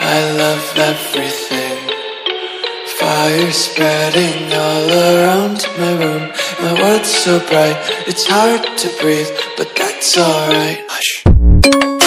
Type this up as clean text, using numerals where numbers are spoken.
I love everything. Fire spreading all around my room. My world's so bright, it's hard to breathe, but that's alright. Hush.